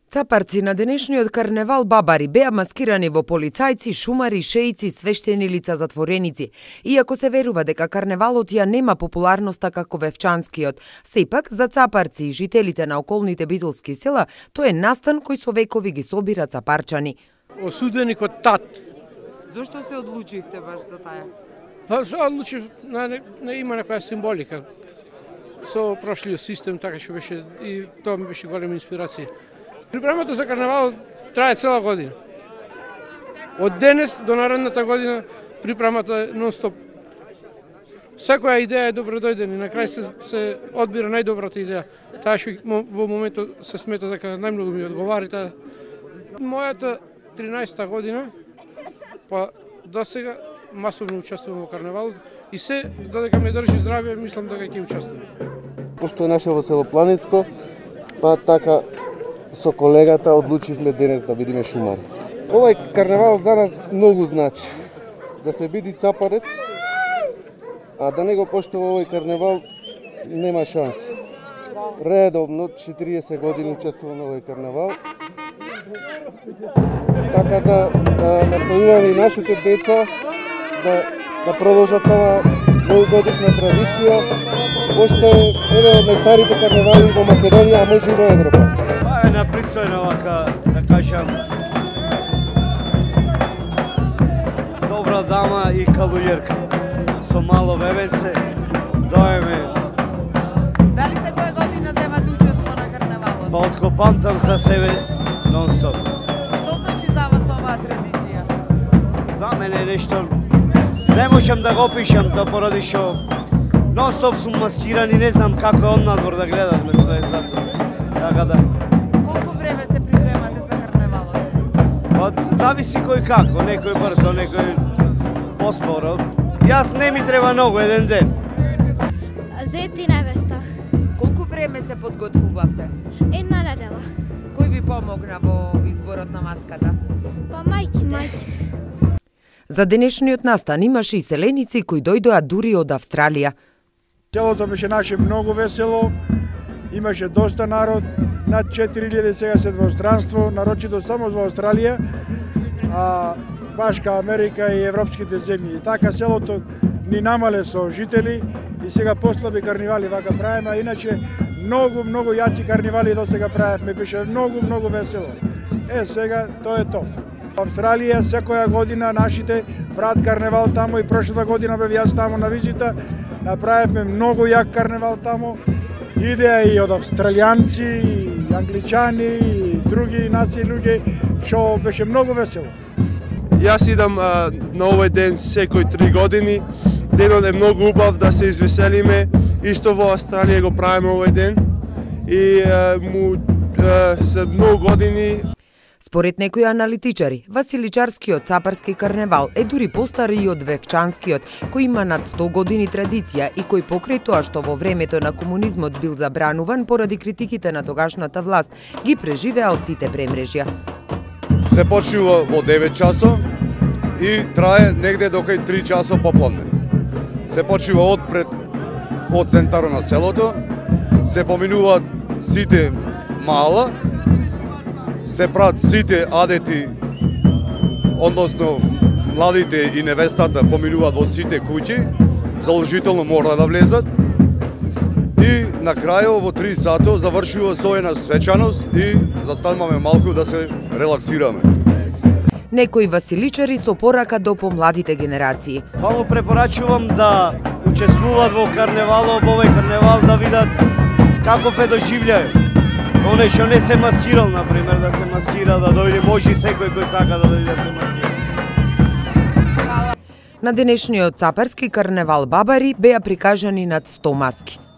Цапарци на денешниот карневал Бабари беа маскирани во полицајци, шумари, шеици, свештени лица затвореници. Иако се верува дека карневалот ја нема популарноста како вевчанскиот, сепак за цапарци и жителите на околните битолски села тој е настан кој со векови ги собира цапарчани. Осуденикот тат. Зошто се одлучивте баш за таја? Па се одлучив на има некоја символика. Со прошлиот систем така што беше и тоа ми беше голема инспирација. Припремата за карневал трае цела година. Од денес до наредната година припремата нон-стоп. Секоја идеја е добродојдена и на крај се одбира најдобрата идеја. Таа што во моментот се смета дека најмногу ми одговари таа. Мојата 13-та година, па до сега масовно учествувам во карневалот и се додека ме држи здравје, мислам дека ќе учествувам. Пошто е наше во село Планинско, па така со колегата одлучивме денес да бидеме шумари. Овај карневал за нас многу значи. Да се биде цапарец, а да не го поштува овој карневал нема шанс. Редовно 40 години учествувам на овој карневал. Така да настојуваме и нашите деца да продолжат ова многогодишна традиција, пошто е еден од најстарите карневали во Македонија, а може и во Европа. Па е напристојна вака, да кажам, добра дама и калујерка. Со мало бебенце, доеме. Дали секоја година земате учество на карневалот? Па откако памтам за себе нон-стоп. Што значи за вас оваа традиција? За мене нешто не можам да го опишам, тоа поради што нон-стоп сум маскиран и не знам како е однадвор да гледаме све затоа. Така да. Колку време се припремате за карневалот? Па зависи кој како, некој брзо, некој поспоро. Јас не ми треба многу, еден ден. Зет и невеста. Колку време се подготвувавте? Една недела. Кој ви помогна во изборот на маската? Па мајките. За денешниот настан имаше и селеници кои дојдоа дури од Австралија. Селото беше наше многу весело, имаше доста народ, над 4000 сега се во странство, нарочито само во Австралија, а баш ка Америка и европските земји. И така селото ни намале со жители и сега послаби карнивали вака правиме, а иначе многу јачи карнивали до сега правевме, беше многу весело. Сега тоа е тоа. Австралија секоја година нашите прават карневал тамо и прошлата година бев јас тамо на визита, направивме многу јак карневал тамо. Идеа и од австралијанци, и англичани, и други нации луѓе, што беше многу весело. Јас идам на овој ден секој 3 години. Денот е многу убав да се извеселиме. Исто во Австралија го правиме овој ден. И за многу години. Според некои аналитичари, Василичарскиот цапарски карневал е дури постар и од вевчанскиот, кој има над 100 години традиција и кој покрај тоа што во времето на комунизмот бил забрануван поради критиките на тогашната власт, ги преживеал сите премрежја. Се почнува во 9 часот и трае негде до кај 3 часот попладне. Се почнува од центарот на селото, се поминуваат сите мала, се прават сите адети, односно младите и невестата поминуваат во сите куќи, задолжително мора да влезат. И на крајот во 3 сато завршува со една свечаност и застануваме малку да се релаксираме. Некои василичари со порака до помладите генерации. Па му препорачувам да учествуваат во карневалот, во овој карневал да видат каков е доживљај. Оне што не се маскирал, например, да се маскира, да дојде, може и секој кој сака да дојде да се маскира. На денешниот цапарски карневал Бабари беа прикажани над 100 маски.